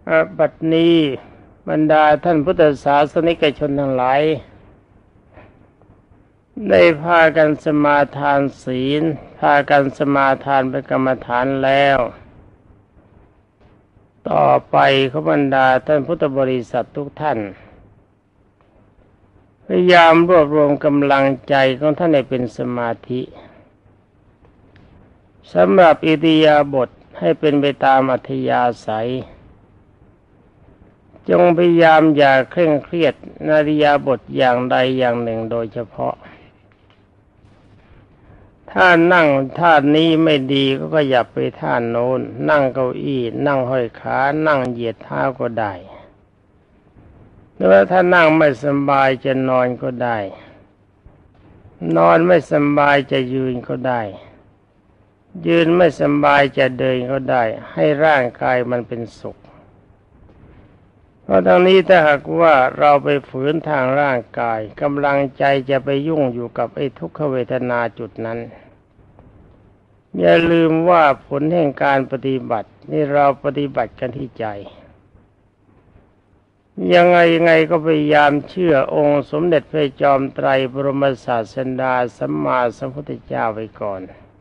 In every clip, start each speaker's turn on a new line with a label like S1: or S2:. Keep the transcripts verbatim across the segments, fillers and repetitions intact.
S1: อ่าบัดนี้บรรดาท่านพุทธศาสนิกชนทั้งหลายได้พากันสมาทานศีลพากันสมาทานเป็นกรรมฐานแล้วต่อไปขอบรรดาท่านพุทธบริษัททุกท่านพยายามรวบรวมกำลังใจของท่านให้เป็นสมาธิสำหรับอิริยาบถให้เป็นไปตามอัธยาศัยจงพยายามอย่าเคร่งเครียดในอิริยาบถอย่างใดอย่างหนึ่งโดยเฉพาะถ้านั่งท่านี้ไม่ดีก็ขยับไปท่าโน้นนั่งเก้าอี้นั่งห้อยขานั่งเหยียดเท้าก็ได้หรือว่าถ้านั่งไม่สบายจะนอนก็ได้นอนไม่สบายจะยืนก็ได้ยืนไม่สบายจะเดินก็ได้ให้ร่างกายมันเป็นสุขเพราะทั้งนี้ถ้าหากว่าเราไปฝืนทางร่างกายกำลังใจจะไปยุ่งอยู่กับไอ้ทุกขเวทนาจุดนั้นอย่าลืมว่าผลแห่งการปฏิบัตินี่เราปฏิบัติกันที่ใจยังไงยังไงก็พยายามเชื่อองค์สมเด็จพระจอมไตรบรมศาสดาสัมมาสัมพุทธเจ้าไว้ก่อน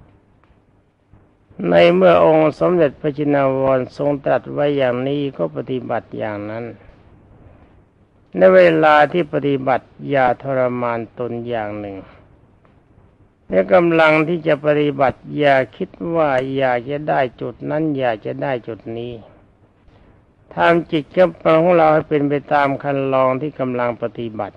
S1: ในเมื่อองค์สมเด็จพระจินวรทรงตรัสไว้อย่างนี้ก็ปฏิบัติอย่างนั้นในเวลาที่ปฏิบัติอย่าทรมานตนอย่างหนึ่งในกำลังที่จะปฏิบัติอย่าคิดว่าอยากจะได้จุดนั้นอยากจะได้จุดนี้ทำจิตของเราให้เป็นไปตามคันลองที่กำลังปฏิบัติ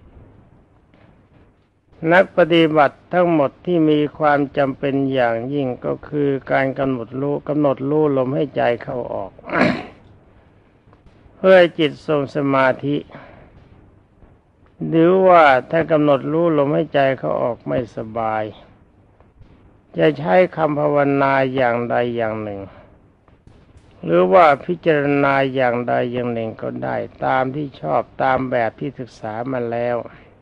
S1: นักปฏิบัติทั้งหมดที่มีความจำเป็นอย่างยิ่งก็คือการกำหนดรู้กำหนดรู้ลมให้ใจเข้าออก เพื่อจิตทรงสมาธิหรือว่าถ้ากำหนดรู้ลมให้ใจเข้าออกไม่สบายจะใช้คำภาวนาอย่างใดอย่างหนึ่งหรือว่าพิจารณาอย่างใดอย่างหนึ่งก็ได้ตามที่ชอบตามแบบที่ศึกษามาแล้ว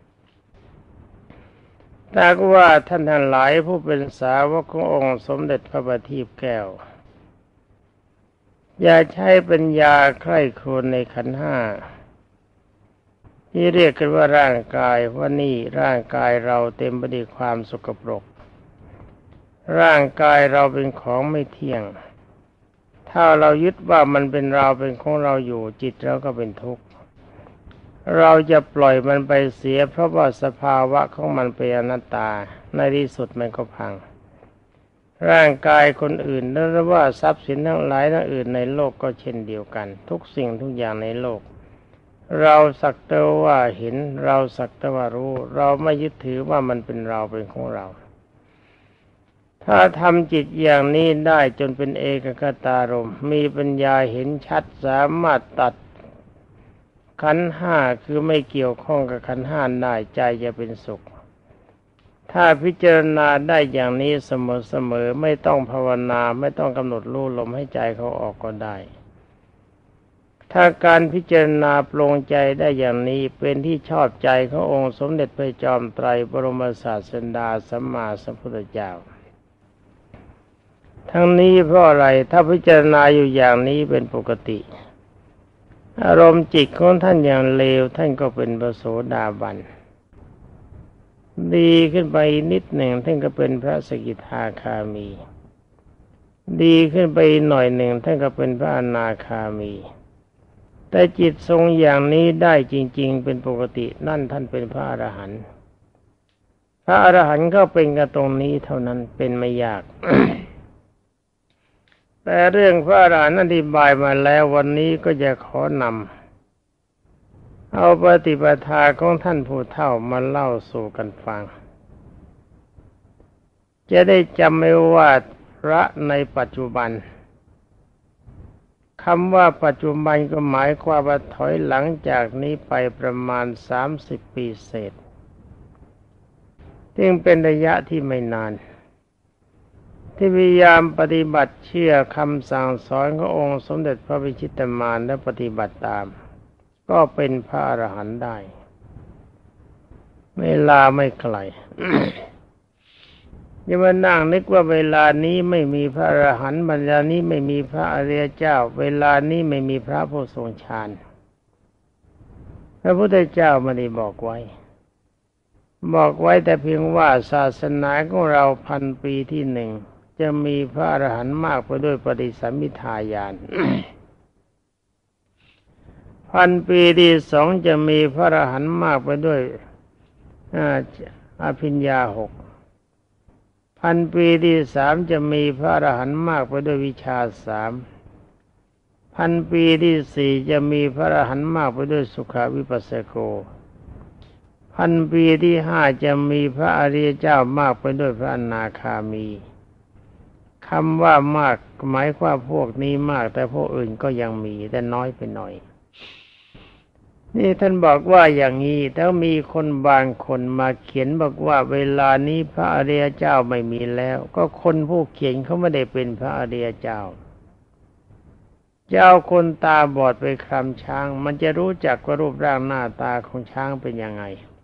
S1: แต่ว่าท่านทั้งหลายผู้เป็นสาวกขององค์สมเด็จพระบัณฑิตแก้วอย่าใช้ปัญญาใคร่ครวญในขันธ์ห้าที่เรียกกันว่าร่างกายว่านี่ร่างกายเราเต็มไปด้วยความสกปรกร่างกายเราเป็นของไม่เที่ยงถ้าเรายึดว่ามันเป็นเราเป็นของเราอยู่จิตเราก็เป็นทุกข์เราจะปล่อยมันไปเสียเพราะว่าสภาวะของมันเป็นอนัตตาในที่สุดมันก็พังร่างกายคนอื่นหรือว่าทรัพย์สินทั้งหลายทั้งอื่นในโลกก็เช่นเดียวกันทุกสิ่งทุกอย่างในโลกเราสักแต่ว่าเห็นเราสักแต่ว่ารู้เราไม่ยึดถือว่ามันเป็นเราเป็นของเราถ้าทำจิตอย่างนี้ได้จนเป็นเอกคตารมณ์มีปัญญาเห็นชัดสามารถตัดขันธ์ห้าคือไม่เกี่ยวข้องกับขันธ์ห้าได้ใจจะเป็นสุขถ้าพิจารณาได้อย่างนี้เสมอๆไม่ต้องภาวนาไม่ต้องกำหนดรู้ลมให้ใจเขาออกก็ได้ถ้าการพิจารณาปลงใจได้อย่างนี้เป็นที่ชอบใจขององค์สมเด็จพระจอมไตรบรมศาสดาสัมมาสัมพุทธเจ้าทั้งนี้เพราะอะไรถ้าพิจารณาอยู่อย่างนี้เป็นปกติอารมณ์จิตของท่านอย่างเลวท่านก็เป็นพระโสดาบันดีขึ้นไปนิดหนึ่งท่านก็เป็นพระสกิทาคามีดีขึ้นไปหน่อยหนึ่งท่านก็เป็นพระอนาคามีแต่จิตทรงอย่างนี้ได้จริงๆเป็นปกตินั่นท่านเป็นพระอรหันต์พระอรหันต์ก็เป็นกันตรงนี้เท่านั้นเป็นไม่ยาก แต่เรื่องพระอรหันต์อธิบายมาแล้ววันนี้ก็จะขอนำเอาปฏิปทาของท่านผู้เฒ่ามาเล่าสู่กันฟังจะได้จำไว้ว่าพระในปัจจุบันคำว่าปัจจุบันก็หมายความว่าถอยหลังจากนี้ไปประมาณสามสิบปีเศษซึ่งเป็นระยะที่ไม่นานที่พยายามปฏิบัติเชื่อคำสั่งสอนขององค์สมเด็จพระวิชิตมารและปฏิบัติตามก็เป็นพระอรหันต์ได้เวลาไม่ไกลอย่ามานั่งนึกว่าเวลานี้ไม่มีพระอรหันต์เวลานี้ไม่มีพระอริยเจ้าเวลานี้ไม่มีพระผู้ทรงฌานพระพุทธเจ้าไม่ได้บอกไว้บอกไว้แต่เพียงว่าศาสนาของเราพันปีที่หนึ่งจะมีพระอรหันต์มากไปด้วยปฏิสัมภิทาญาณ พันปีที่สองจะมีพระอรหันต์มากไปด้วยอภิญญาหกพันปีที่สามจะมีพระอรหันต์มากไปด้วยวิชาสามพันปีที่สี่จะมีพระอรหันต์มากไปด้วยสุขวิปัสสโกพันปีที่ห้าจะมีพระอริยเจ้ามากไปด้วยพระอนาคามีคำว่ามากหมายความพวกนี้มากแต่พวกอื่นก็ยังมีแต่น้อยไปหน่อยนี่ท่านบอกว่าอย่างนี้ถ้ามีคนบางคนมาเขียนบอกว่าเวลานี้พระอริยเจ้าไม่มีแล้วก็คนผู้เขียนเขาไม่ได้เป็นพระอริยเจ้าเจ้าคนตาบอดไปคลำช้างมันจะรู้จักว่ารูปร่างหน้าตาของช้างเป็นยังไง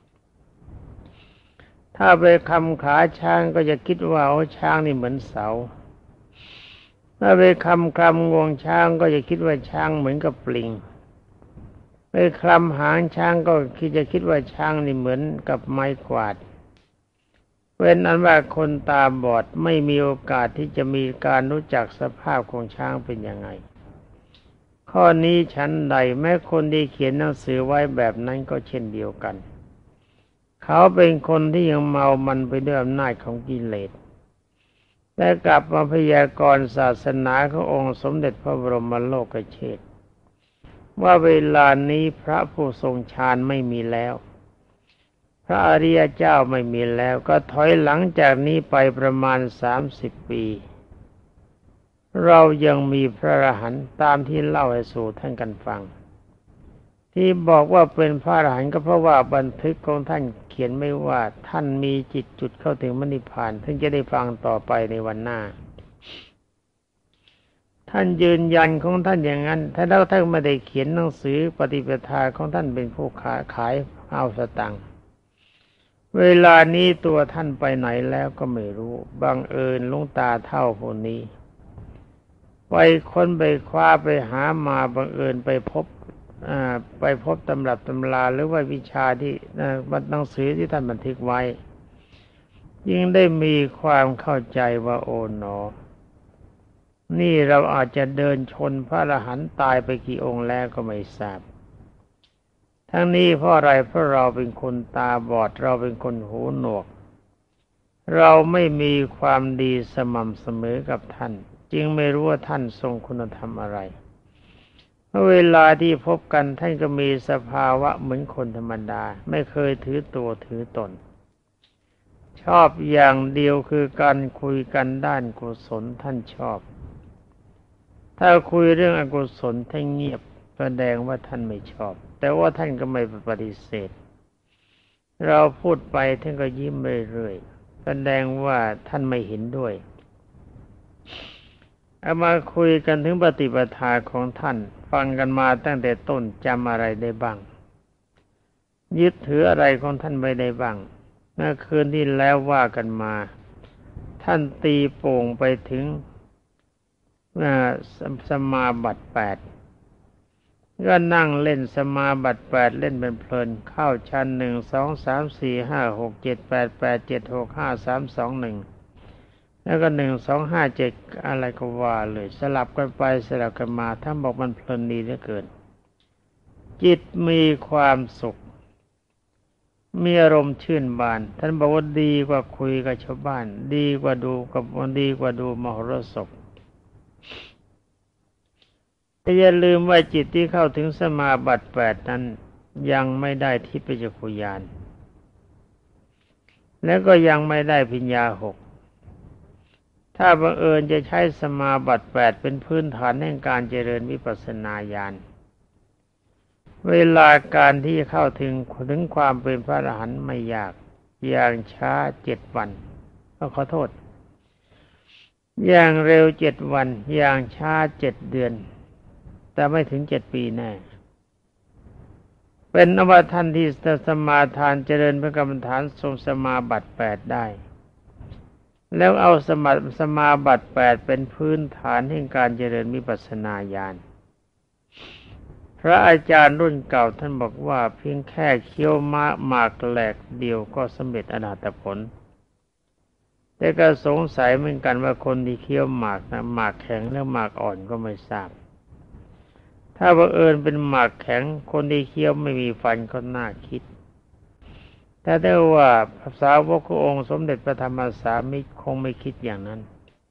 S1: ถ้าไปคลำขาช้างก็จะคิดว่าโอ้ช้างนี่เหมือนเสาถ้าไปคลำคลำงวงช้างก็จะคิดว่าช้างเหมือนกับปลิงไปคลำหางช้างก็คิดจะคิดว่าช้างนี่เหมือนกับไม้กวาดเป็นอันว่าคนตาบอดไม่มีโอกาสที่จะมีการรู้จักสภาพของช้างเป็นยังไงข้อนี้ชั้นใดแม้คนที่เขียนหนังสือไว้แบบนั้นก็เช่นเดียวกันเขาเป็นคนที่ยังเมามันไปด้วยอำนาจของกิเลสแต่กลับมาพยากรณ์ศาสนาขององค์สมเด็จพระบรมโลกเชษฐ์ว่าเวลานี้พระผู้ทรงฌานไม่มีแล้วพระอริยเจ้าไม่มีแล้วก็ถอยหลังจากนี้ไปประมาณสามสิบปีเรายังมีพระอรหันต์ตามที่เล่าให้สู่ท่านกันฟังที่บอกว่าเป็นพระอรหันต์ก็เพราะว่าบันทึกของท่านเขียนไม่ว่าท่านมีจิตจุดเข้าถึงมรรคนิพพานท่านจะได้ฟังต่อไปในวันหน้าท่านยืนยันของท่านอย่างนั้นถ้าเราท่านไม่ได้เขียนหนังสือปฏิปทาของท่านเป็นผู้ขายขายเอาสตังค์เวลานี้ตัวท่านไปไหนแล้วก็ไม่รู้บังเอิญลุงตาเท่าคนนี้ไปค้นไปคว้าไปหามาบังเอิญไปพบไปพบตำรับตำราหรือว่าวิชาที่หนังสือที่ท่านบันทึกไว้ยิ่งได้มีความเข้าใจว่าโอ๋หนอนี่เราอาจจะเดินชนพระอรหันต์ตายไปกี่องค์แล้วก็ไม่ทราบทั้งนี้เพราะอะไรเพราะเราเป็นคนตาบอดเราเป็นคนหูหนวกเราไม่มีความดีสม่ำเสมอกับท่านจึงไม่รู้ว่าท่านทรงคุณธรรมอะไรเมื่อเวลาที่พบกันท่านก็มีสภาวะเหมือนคนธรรมดาไม่เคยถือตัวถือตนชอบอย่างเดียวคือการคุยกันด้านกุศลท่านชอบถ้าคุยเรื่องอกุศลท่านเงียบแสดงว่าท่านไม่ชอบแต่ว่าท่านก็ไม่ปฏิเสธเราพูดไปท่านก็ยิ้มเรื่อยๆแสดงว่าท่านไม่เห็นด้วยเอามาคุยกันถึงปฏิปทาของท่านฟังกันมาตั้งแต่ต้นจำอะไรได้บ้างยึดถืออะไรของท่านไม่ได้บ้างเมื่อคืนที่แล้วว่ากันมาท่านตีโป่งไปถึงสมาบัติแปดก็นั่งเล่นสมาบัติแปดเล่นเป็นเพลินเข้าชั้นหนึ่งสองสามสี่ห้าหกเจ็ดแปดแปดเจ็ดหกห้าสามสองหนึ่งแล้วก็หนึ่งสองห้าเจ็ดอะไรก็ว่าเลยสลับกันไปสลับกันมาท่านบอกมันเพลินดีเหลือเกินจิตมีความสุขมีอารมณ์ชื่นบานท่านบอกว่าดีกว่าคุยกับชาวบ้านดีกว่าดูกับดีกว่าดูมโหรสพแต่อย่าลืมว่าจิตที่เข้าถึงสมาบัติแปดนั้นยังไม่ได้ทิพยจักขุญาณแล้วก็ยังไม่ได้ปัญญาหกถ้าบังเอิญจะใช้สมาบัติแปดเป็นพื้นฐานแห่งการเจริญวิปัสสนาญาณเวลาการที่เข้าถึงถึงความเป็นพระอรหันต์ไม่ยากอย่างช้าเจ็ดวันก็ขอโทษอย่างเร็วเจ็ดวันอย่างช้าเจ็ดเดือนแต่ไม่ถึงเจ็ดปีแน่เป็นอวท่านที่สมาทานเจริญพระกรรมฐานทรงสมาบัติแปดได้แล้วเอาสมาสมาบัติแปดเป็นพื้นฐานแห่งการเจริญวิปัสสนาญาณพระอาจารย์รุ่นเก่าท่านบอกว่าเพียงแค่เคี้ยวมะหมากแหลกเดียวก็สำเร็จอรหัตผลแต่ก็สงสัยเหมือนกันว่าคนที่เคี้ยวหมากนะหมากแข็งหรือหมากอ่อนก็ไม่ทราบถ้าบังเอิญเป็นหมากแข็งคนที่เคี้ยวไม่มีฟันก็น่าคิดแต่ได้ว่าภาษาวกขององค์สมเด็จพระธรรมสามิตรคงไม่คิดอย่างนั้น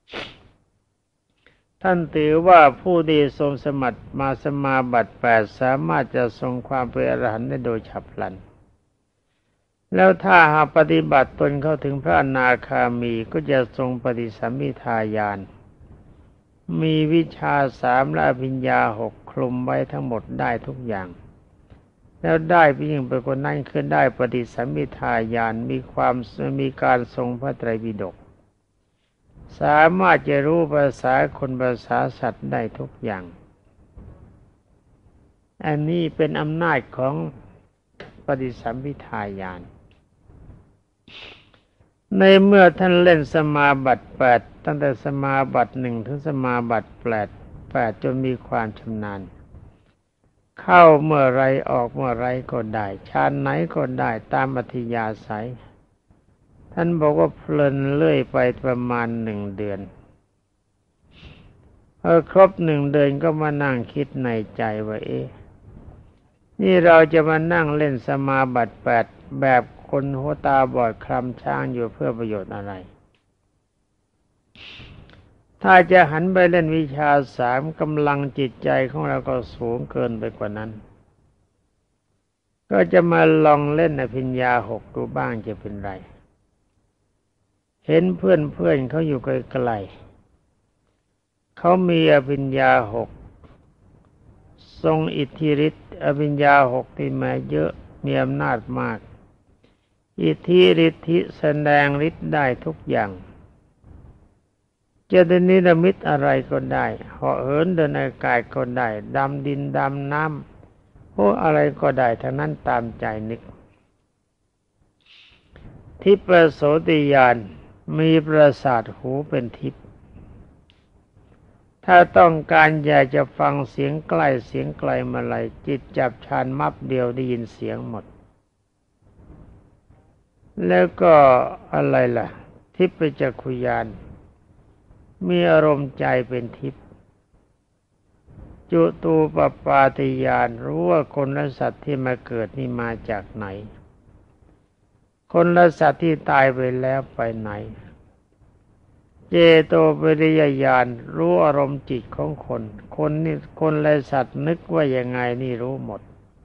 S1: ท่านถือว่าผู้ที่ทรงสมัติมาสมาบัติแปดสามารถจะทรงความเป็นอรหันต์ได้โดยฉับพลันแล้วถ้าหากปฏิบัติตนเข้าถึงพระอนาคามีก็จะทรงปฏิสัมภิทาญาณมีวิชาสามและอภิญญาหกคลุมไว้ทั้งหมดได้ทุกอย่างแล้วได้ไปยิ่งไปกว่านั้นขึ้นได้ปฏิสัมภิทาญาณมีความมีการทรงพระไตรปิฎกสามารถจะรู้ภาษาคนภาษาสัตว์ได้ทุกอย่างอันนี้เป็นอำนาจของปฏิสัมภิทาญาณในเมื่อท่านเล่นสมาบัติแปดตั้งแต่สมาบัติหนึ่งถึงสมาบัติแปดแปดจนมีความชำนาญเข้าเมื่อไรออกเมื่อไรก็ได้ฌานไหนก็ได้ตามอัธยาศัยท่านบอกว่าเพลินเลื่อยไปประมาณหนึ่งเดือนพอครบหนึ่งเดือนก็มานั่งคิดในใจว่าเอ๊ะนี่เราจะมานั่งเล่นสมาบัติแปดแบบคนหัวตาบอดคลำช้างอยู่เพื่อประโยชน์อะไรถ้าจะหันไปเล่นวิชาสามกำลังจิตใจของเราก็สูงเกินไปกว่านั้นก็จะมาลองเล่นอภิญญาหกดูบ้างจะเป็นไรเห็นเพื่อนเพื่อนเขาอยู่ไกลๆเขามีอภิญญาหกทรงอิทธิฤทธิ์อภิญญาหกที่มาเยอะมีอำนาจมากอิทธิฤทธิแสดงฤทธิ์ได้ทุกอย่างจะเป็นนิรมิตอะไรก็ได้เหาะเหินเดินอากาศก็ได้ดำดินดำน้ำพวกอะไรก็ได้ทั้งนั้นตามใจนึกทิพโสติญาณมีประสาทหูเป็นทิพย์ถ้าต้องการอยากจะฟังเสียงใกล้เสียงไกลเมื่อไรจิตจับฌานมับเดียวได้ยินเสียงหมดแล้วก็อะไรล่ะทิพจักขุญาณมีอารมณ์ใจเป็นทิพย์จุตูปปาติญาณรู้ว่าคนและสัตว์ที่มาเกิดนี่มาจากไหนคนและสัตว์ที่ตายไปแล้วไปไหนเจโตปริยญาณรู้อารมณ์จิตของคนคนนี่คนและสัตว์นึกว่ายังไงนี่รู้หมด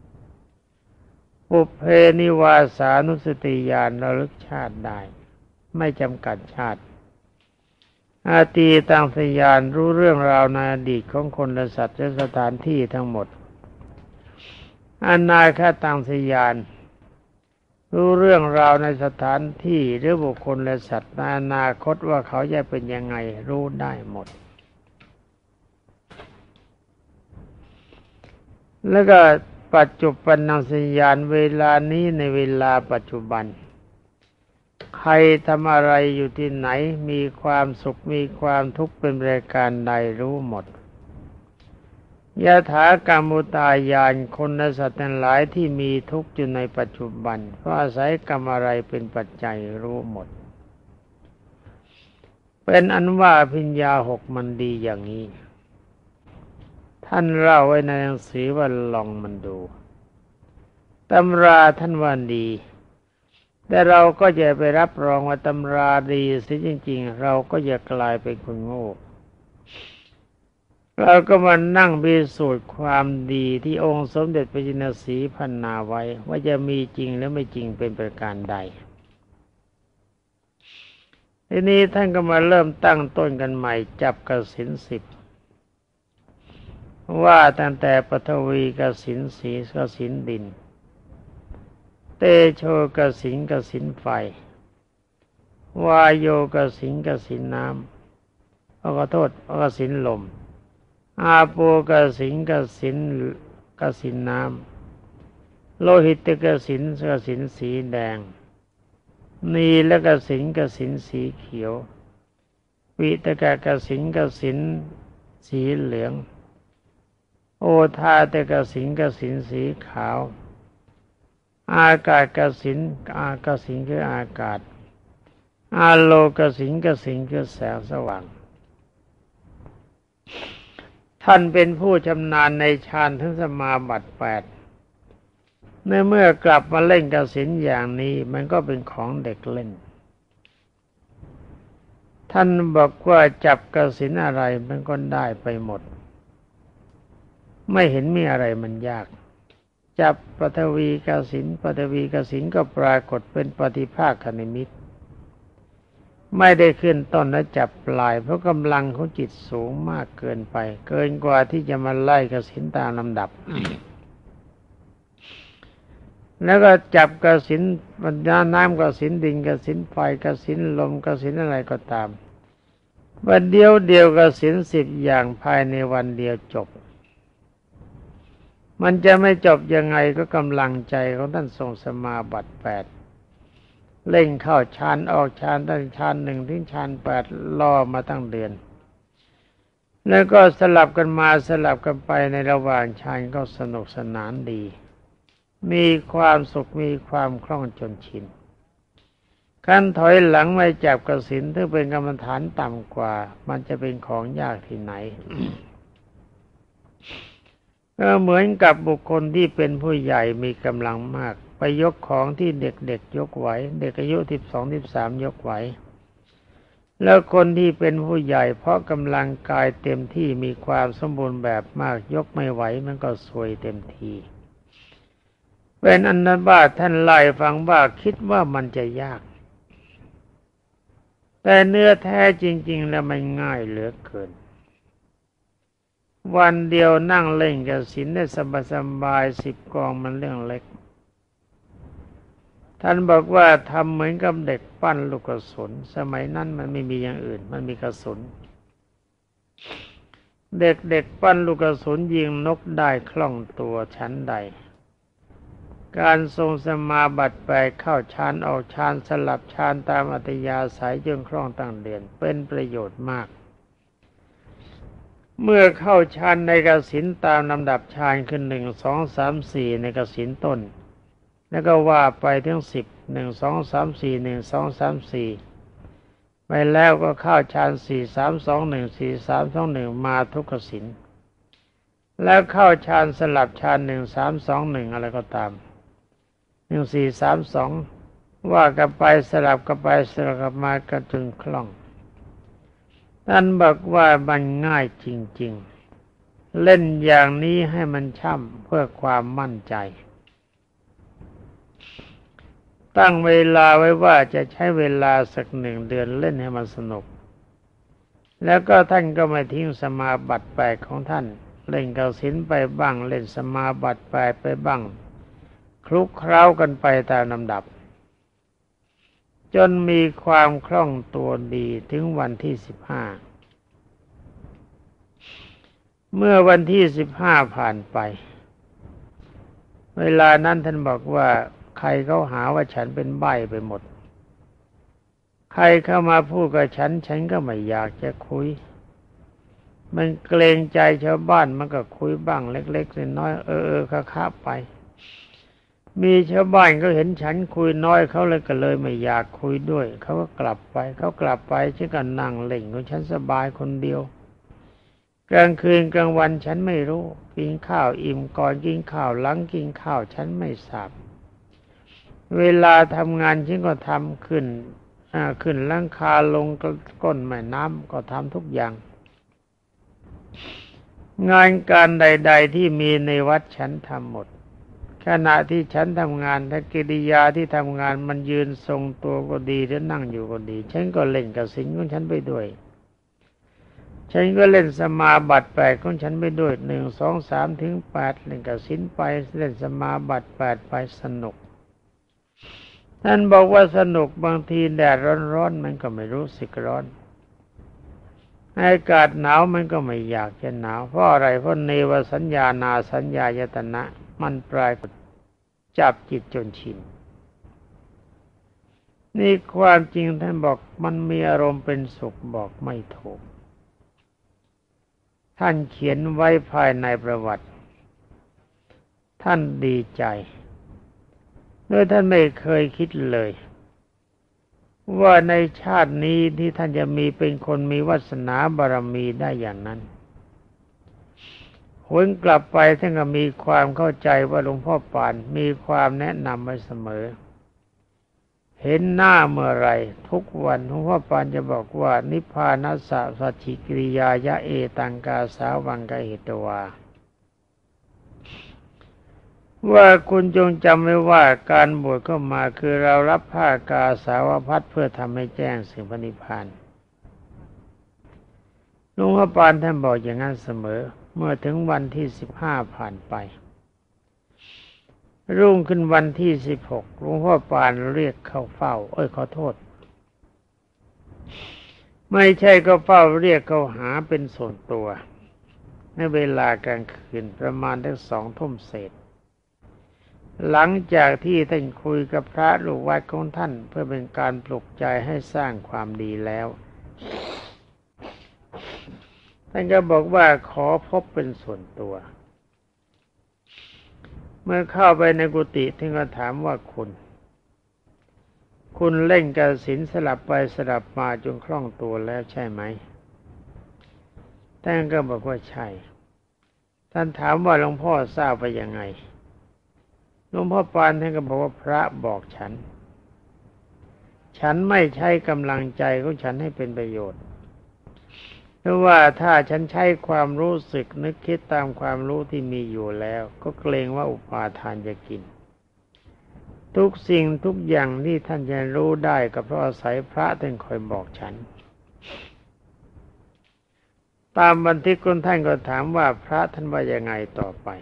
S1: ปุพเพนิวาสานุสติญาณระลึกชาติได้ไม่จำกัดชาติอาตีตังสญาณรู้เรื่องราวในอดีตของคนและสัตว์และสถานที่ทั้งหมดอนาคตังสญาณรู้เรื่องราวในสถานที่หรือบุคคลและสัตว์ในอนาคตว่าเขาจะเป็นยังไงรู้ได้หมดแล้วก็ปัจจุบันนังสญาณเวลานี้ในเวลาปัจจุบันใครทำอะไรอยู่ที่ไหนมีความสุขมีความทุกข์เป็นรายการใดรู้หมดยะถากรรมุตายานคนและสัตว์ทั้งหลายที่มีทุกข์อยู่ในปัจจุบันเพราะอาศัยกรรมอะไรเป็นปัจจัยรู้หมดเป็นอันว่าอภิญญาหกมันดีอย่างนี้ท่านเล่าไว้ในหนังสือว่าลองมันดูตำราท่านว่าดีแต่เราก็จะไปรับรองว่าตำราดีสิจริงๆเราก็จะกลายเป็นคนโง่เราก็มานั่งพิสูจน์ความดีที่องค์สมเด็จพระจินสีพรรณนาไว้ว่าจะมีจริงหรือไม่จริงเป็นประการใดทีนี้ท่านก็มาเริ่มตั้งต้นกันใหม่จับกสิณสิบว่าตั้งแต่ปฐวีกสิณสีกสิณดินเตโชกสิณกสิณไฟวายโยกสิณกสิณน้ำขอโทษกสิณลมอาโปกสิณกสิณกสิณน้ำโลหิตกสิณกสิณสีแดงนีและกสิณกสิณสีเขียววิตกกสิณกสิณสีเหลืองโอทาตกสิณกสิณสีขาวอากาศกสิณอากสิณคืออากาศอาโลกสิณกสิณคือแสงสว่างท่านเป็นผู้ชำนาญในฌานทั้งสมาบัติแปดในเมื่อกลับมาเล่นกสิณอย่างนี้มันก็เป็นของเด็กเล่นท่านบอกว่าจับกสิณอะไรมันก็ได้ไปหมดไม่เห็นมีอะไรมันยากจับปฐวีกสิณปฐวีกสิณก็ปรากฏเป็นปฏิภาคนิมิตไม่ได้ขึ้นต้นและจับปลายเพราะกำลังของจิตสูงมากเกินไปเกินกว่าที่จะมาไล่กสิณตามลำดับ แล้วก็จับกสิณปัญญาน้ำกสิณดินกสิณไฟกสิณลมกสิณอะไรก็ตามวันเดียวเดียวกสิณสิบอย่างภายในวันเดียวจบมันจะไม่จบยังไงก็กำลังใจของท่านทรงสมาบัติแปดเล่งเข้าฌานออกฌานตั้งฌานหนึ่งถึงฌานแปดล่อมาตั้งเดือนแล้วก็สลับกันมาสลับกันไปในระหว่างฌานก็สนุกสนานดีมีความสุขมีความคล่องจนชินขั้นถอยหลังไม่จับกสิณที่เป็นกรรมฐานต่ำกว่ามันจะเป็นของยากที่ไหน ก็เหมือนกับบุคคลที่เป็นผู้ใหญ่มีกำลังมากไปยกของที่เด็กๆยกไหวเด็กอายุสิบสอง สิบสามยกไหวแล้วคนที่เป็นผู้ใหญ่เพราะกำลังกายเต็มที่มีความสมบูรณ์แบบมากยกไม่ไหวมันก็ซวยเต็มทีเป็นอันนั้นว่าท่านไล่ฟังว่าคิดว่ามันจะยากแต่เนื้อแท้จริงๆแล้วมันง่ายเหลือเกินวันเดียวนั่งเล่นกสิณได้สบายๆสิบกองมันเรื่องเล็กท่านบอกว่าทำเหมือนกับเด็กปั้นลูกกระสุนสมัยนั้นมันไม่มีอย่างอื่นมันมีกระสุนเด็กๆปั้นลูกกระสุนยิงนกได้คล่องตัวชั้นใดการทรงสมาบัติไปเข้าฌานออกฌานสลับฌานตามอัธยาศัยจนคล่องตั้งเดือนเป็นประโยชน์มากเมื่อเข้าฌานในกสิณตามลำดับฌานขึ้นหนึ่งสองสามสี่ในกสิณต้นแล้วก็ว่าไปถึงสิบหนึ่งสองสามสี่หนึ่งสองสามสี่ไปแล้วก็เข้าฌานสี่สามสองหนึ่งสี่สามสองหนึ่งมาทุกกสิณแล้วเข้าฌานสลับฌานหนึ่งสามสองหนึ่งอะไรก็ตามหนึ่งสี่สามสองว่ากันไปสลับกันไปสลับกันมาก็จนคล่องท่านบอกว่ามันง่ายจริงๆเล่นอย่างนี้ให้มันช่ำเพื่อความมั่นใจตั้งเวลาไว้ว่าจะใช้เวลาสักหนึ่งเดือนเล่นให้มันสนุกแล้วก็ท่านก็ไม่ทิ้งสมาบัติแปดของท่านเล่นกสิณไปบ้างเล่นสมาบัติแปดไปบ้างคลุกเคล้ากันไปตามลำดับจนมีความคล่องตัวดีถึงวันที่สิบห้าเมื่อวันที่สิบห้าผ่านไปเวลานั้นท่านบอกว่าใครเขาหาว่าฉันเป็นใบ้ไปหมดใครเข้ามาพูดกับฉันฉันก็ไม่อยากจะคุยมันเกรงใจชาวบ้านมันก็คุยบ้างเล็กๆน้อยๆเออเออค้าๆไปมีชาวบ้านเขาเห็นฉันคุยน้อยเขาเลยก็เลยไม่อยากคุยด้วยเขาก็กลับไปเขากลับไปฉันก็นั่งเล่นของฉันสบายคนเดียวกลางคืนกลางวันฉันไม่รู้กินข้าวอิ่มก่อนกินข้าวหลังกินข้าวฉันไม่ทราบเวลาทำงานฉันก็ทำขึ้นอ่าขึ้นหลังคาลงก้นแม่น้ำก็ทำทุกอย่างงานการใดๆที่มีในวัดฉันทำหมดขณะที่ฉันทำงานถ้ากิริยาที่ทำงานมันยืนทรงตัวก็ดีหรือนั่งอยู่ก็ดีฉันก็เล่นกสิณของฉันไปด้วยฉันก็เล่นสมาบัติแปดของฉันไปด้วยหนึ่งสองสามถึงแปดเล่นกสิณไปเล่นสมาบัติแปดไปสนุกท่านบอกว่าสนุกบางทีแดดร้อนๆมันก็ไม่รู้สึกร้อนอากาศหนาวมันก็ไม่อยากจะหนาวเพราะอะไรเพราะเนวสัญญานาสัญญายตนะมันปรากฏจับจิตจนชิน
S2: นี่ความจริงท่านบอกมันมีอารมณ์เป็นสุขบอกไม่ถูกท่านเขียนไว้ภายในประวัติท่านดีใจโดยท่านไม่เคยคิดเลยว่าในชาตินี้ที่ท่านจะมีเป็นคนมีวาสนาบารมีได้อย่างนั้นหวนกลับไปท่านก็มีความเข้าใจว่าหลวงพ่อปานมีความแนะนำไว้เสมอเห็นหน้าเมื่อไรทุกวันหลวงพ่อปานจะบอกว่านิพพานัสสะสัจฉิกิริยายะเอตังกาสาวังกะเหตวาว่าคุณจงจำไว้ว่าการบวชเข้ามาคือเรารับผ้ากาสาวพัดเพื่อทำให้แจ้งสิ่งพระนิพพานหลวงพ่อปานท่านบอกอย่างนั้นเสมอเมื่อถึงวันที่สิบห้าผ่านไปรุ่งขึ้นวันที่สิบหกหลวงพ่อปานเรียกเข้าเฝ้าเอ้ยขอโทษไม่ใช่ก็เฝ้าเรียกเข้าหาเป็นส่วนตัวในเวลากลางคืนประมาณทั้งสองทุ่มเศษหลังจากที่ท่านคุยกับพระลูกวัดของท่านเพื่อเป็นการปลุกใจให้สร้างความดีแล้วท่านก็บอกว่าขอพบเป็นส่วนตัวเมื่อเข้าไปในกุฏิท่านก็ถามว่าคุณคุณเล่นกสิณสลับไปสลับมาจนคล่องตัวแล้วใช่ไหมท่านก็บอกว่าใช่ท่านถามว่าหลวงพ่อทราบไปยังไงหลวงพ่อปานท่านก็บอกว่าพระบอกฉันฉันไม่ใช้กำลังใจของฉันให้เป็นประโยชน์เพราะว่าถ้าฉันใช้ความรู้สึกนึกคิดตามความรู้ที่มีอยู่แล้วก็เกรงว่าอุปาทานจะกินทุกสิ่งทุกอย่างที่ท่านจะรู้ได้ก็เพราะอาศัยพระท่านคอยบอกฉันตามบันทึกของท่านก็ถามว่าพระท่านว่ายังไงต่อไป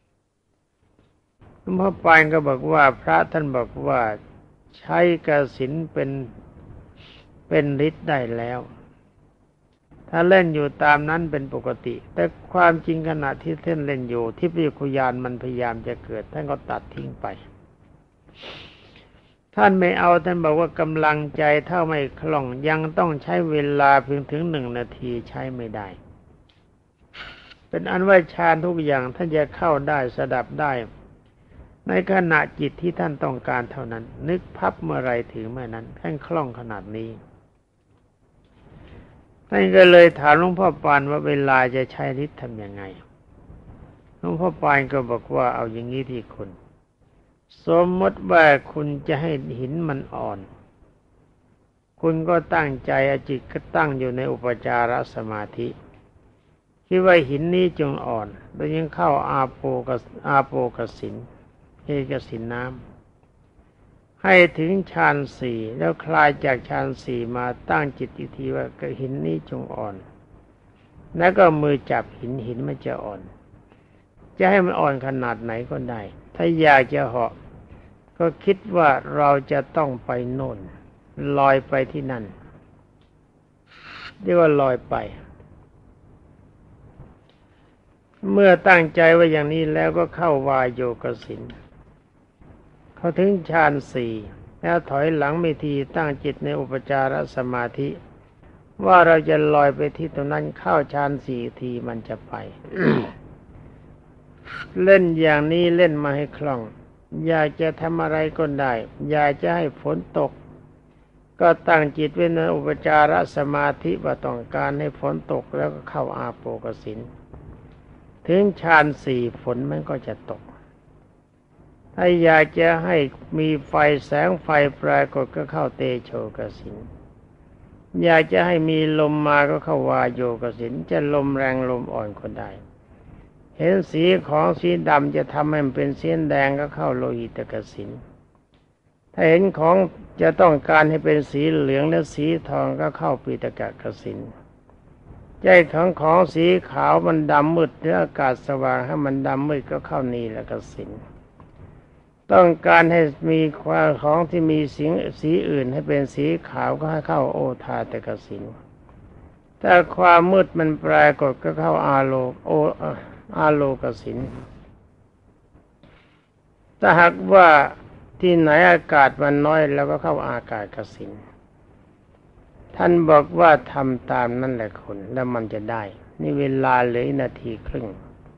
S2: หลวงพ่อปานก็บอกว่าพระท่านบอกว่าใช้กสิณเป็นเป็นฤทธิ์ได้แล้วถ้าเล่นอยู่ตามนั้นเป็นปกติแต่ความจริงขณะที่ท่านเล่นอยู่ที่พิคุยานมันพยายามจะเกิดท่านก็ตัดทิ้งไปท่านไม่เอาท่านบอกว่ากำลังใจเท่าไม่คล่องยังต้องใช้เวลาเพียงถึงหนึ่งนาทีใช้ไม่ได้เป็นอันว่าฌานทุกอย่างท่านจะเข้าได้สดับได้ในขณะจิตที่ท่านต้องการเท่านั้นนึกพับเมื่อไรถึงเมื่อนั้นท่านคล่องขนาดนี้ท่านก็เลยถามหลวงพ่อปานว่าเวลาจะใช้ฤทธิ์ทำยังไงหลวงพ่อปานก็บอกว่าเอาอย่างนี้ที่คุณสมมติว่าคุณจะให้หินมันอ่อนคุณก็ตั้งใจเอาจิตก็ตั้งอยู่ในอุปจารสมาธิคิดว่าหินนี้จงอ่อนแล้วยังเข้าอาโปกอาโปกสิณเอกสิณน้ำให้ถึงฌานสี่แล้วคลายจากฌานสี่มาตั้งจิตอีกทีว่าหินนี้จงอ่อนแล้วก็มือจับหินหินมันจะอ่อนจะให้มันอ่อนขนาดไหนก็ได้ถ้าอยากจะเหาะก็คิดว่าเราจะต้องไปโน่นลอยไปที่นั่นเรียกว่าลอยไปเมื่อตั้งใจว่าอย่างนี้แล้วก็เข้าวายโยกสิณเขาถึงฌานสี่แล้วถอยหลังไม่ทีตั้งจิตในอุปจารสมาธิว่าเราจะลอยไปที่ตรงนั้นเข้าฌานสี่ทีมันจะไป เล่นอย่างนี้เล่นมาให้คล่องอยากจะทำอะไรก็ได้อยากจะให้ฝนตกก็ตั้งจิตไว้ในอุปจารสมาธิว่าต้องการให้ฝนตกแล้วก็เข้าอาโปกสิณถึงฌานสี่ฝนมันก็จะตกถ้าอยากจะให้มีไฟแสงไฟปรากฏก็เข้าเตโชกสิณอยากจะให้มีลมมาก็เข้าวายโยกสิณจะลมแรงลมอ่อนก็ได้เห็นสีของสีดำจะทำให้มันเป็นสีแดงก็เข้าโลหิตกสิณถ้าเห็นของจะต้องการให้เป็นสีเหลืองและสีทองก็เข้าปีตกกสิณใจของของสีขาวมันดำมืดหรืออากาศสว่างให้มันดำมืดก็เข้านีลกสิณต้องการให้มีความของที่มีสีสีอื่นให้เป็นสีขาวก็ให้เข้าโอทาตกสิณถ้าความมืดมันปรากฏก็เข้าอาโลโออาโลกสิณถ้าหากว่าที่ไหนอากาศมันน้อยแล้วก็เข้าอากาศกสิณท่านบอกว่าทำตามนั่นแหละคนแล้วมันจะได้นี่เวลาเหลือนาทีครึ่ง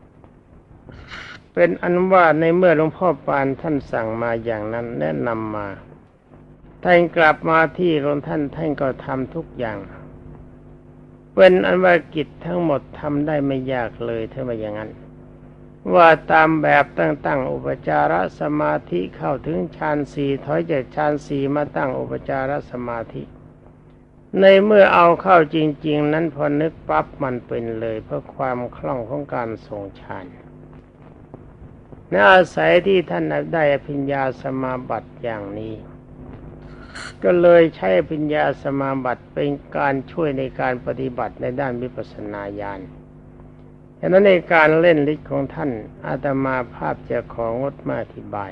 S2: เป็นอันว่าในเมื่อหลวงพ่อปานท่านสั่งมาอย่างนั้นแนะนำมาท่านกลับมาที่ของท่านท่านก็ทำทุกอย่างเป็นอันว่ากิจทั้งหมดทำได้ไม่ยากเลยถ้าไม่อย่างนั้นว่าตามแบบตั้งๆอุปจารสมาธิเข้าถึงฌานสี่ถอยจากฌานสี่มาตั้งอุปจารสมาธิในเมื่อเอาเข้าจริงๆนั้นพอนึกปั๊บมันเป็นเลยเพราะความคล่องของการทรงฌานในอาศัยที่ท่านได้อภิญญาสมาบัติอย่างนี้ก็เลยใช้อภิญญาสมาบัติเป็นการช่วยในการปฏิบัติในด้านวิปัสสนาญาณฉะนั้นในการเล่นฤทธิ์ของท่านอาตมาภาพจะของดมาอธิบาย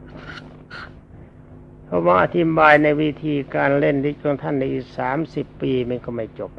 S2: เพราะว่าอธิบายในวิธีการเล่นฤทธิ์ของท่านในอีกสามสิบปีมันก็ไม่จบ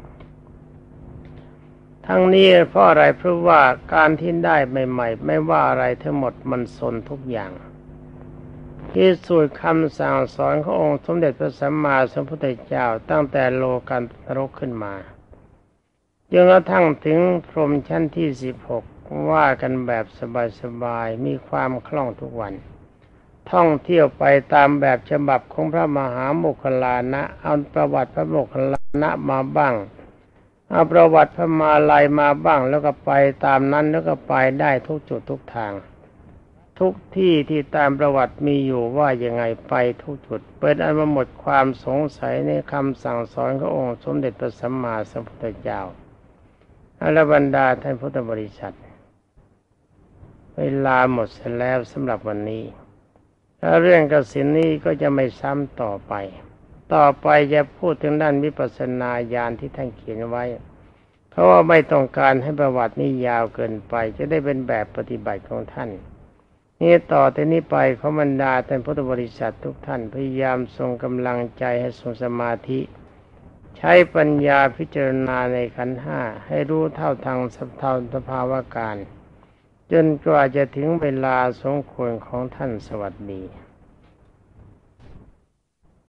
S2: ทั้งนี้เพราะอะไรเพราะว่าการที่ได้ใหม่ๆไม่ว่าอะไรทั้งหมดมันสนทุกอย่างที่สูตรคำสั่งสอนขององค์สมเด็จพระสัมมาสัมพุทธเจ้าตั้งแต่โลกันตรกขึ้นมาจนกระทั่งถึงพรหมชั้นที่สิบหกว่ากันแบบสบายๆมีความคล่องทุกวันท่องเที่ยวไปตามแบบฉบับของพระมหาโมคคัลลานะเอาประวัติพระโมคคัลลานะมาบ้างเอาประวัติพระมาลัยมาบ้างแล้วก็ไปตามนั้นแล้วก็ไปได้ทุกจุดทุกทางทุกที่ที่ตามประวัติมีอยู่ว่ายังไงไปทุกจุดเปิดอันหมดความสงสัยในคำสั่งสอนขององค์สมเด็จพระสัมมาสัมพุทธเจ้าอรบรรดาท่านพุทธบริษัทเวลาหมดเสียแล้วสำหรับวันนี้แล้วเรื่องกสิณนี้ก็จะไม่ซ้ำต่อไปต่อไปจะพูดถึงด้านวิปัสสนาญาณที่ท่านเขียนไว้เพราะว่าไม่ต้องการให้ประวัตินี้ยาวเกินไปจะได้เป็นแบบปฏิบัติของท่านนี่ต่อแต่นี้ไปขอบรรดาท่านพุทธบริษัททุกท่านพยายามทรงกำลังใจให้ทรงสมาธิใช้ปัญญาพิจารณาในขันธ์ห้าให้รู้เท่าทางสภาวะการจนกว่าจะถึงเวลาสมควรของท่านสวัสดี